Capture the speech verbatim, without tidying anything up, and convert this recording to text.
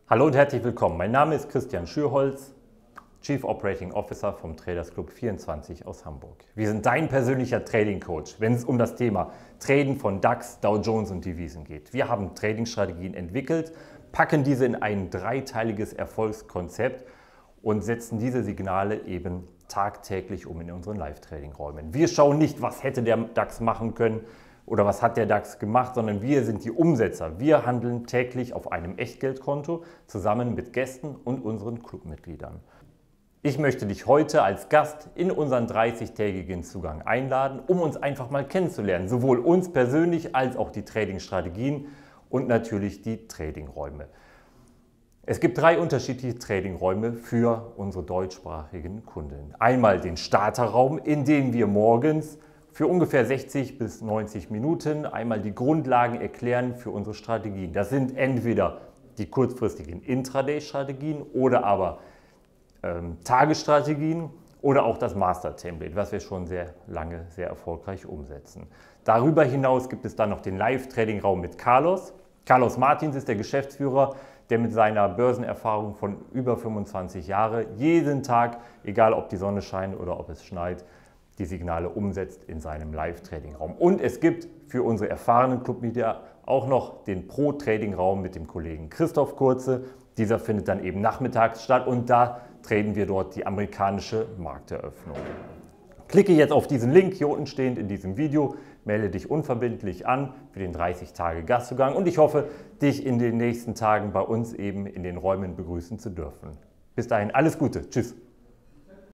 Hallo und herzlich willkommen. Mein Name ist Christian Schürholz, Chief Operating Officer vom Traders Club vierundzwanzig aus Hamburg. Wir sind dein persönlicher Trading Coach, wenn es um das Thema Traden von DAX, Dow Jones und Devisen geht. Wir haben Trading-Strategien entwickelt, packen diese in ein dreiteiliges Erfolgskonzept und setzen diese Signale eben tagtäglich um in unseren Live-Trading-Räumen. Wir schauen nicht, was hätte der DAX machen können oder was hat der DAX gemacht, sondern wir sind die Umsetzer. Wir handeln täglich auf einem Echtgeldkonto zusammen mit Gästen und unseren Clubmitgliedern. Ich möchte dich heute als Gast in unseren dreißigtägigen Zugang einladen, um uns einfach mal kennenzulernen. Sowohl uns persönlich als auch die Trading-Strategien und natürlich die Trading-Räume. Es gibt drei unterschiedliche Trading-Räume für unsere deutschsprachigen Kunden. Einmal den Starterraum, in dem wir morgens für ungefähr sechzig bis neunzig Minuten einmal die Grundlagen erklären für unsere Strategien. Das sind entweder die kurzfristigen Intraday-Strategien oder aber ähm, Tagesstrategien oder auch das Master-Template, was wir schon sehr lange sehr erfolgreich umsetzen. Darüber hinaus gibt es dann noch den Live-Trading-Raum mit Carlos. Carlos Martins ist der Geschäftsführer, der mit seiner Börsenerfahrung von über fünfundzwanzig Jahren jeden Tag, egal ob die Sonne scheint oder ob es schneit, die Signale umsetzt in seinem Live-Trading-Raum. Und es gibt für unsere erfahrenen Clubmitglieder auch noch den Pro-Trading-Raum mit dem Kollegen Christoph Kurze. Dieser findet dann eben nachmittags statt und da traden wir dort die amerikanische Markteröffnung. Klicke jetzt auf diesen Link hier unten stehend in diesem Video, melde dich unverbindlich an für den dreißig Tage Gastzugang und ich hoffe, dich in den nächsten Tagen bei uns eben in den Räumen begrüßen zu dürfen. Bis dahin alles Gute, tschüss!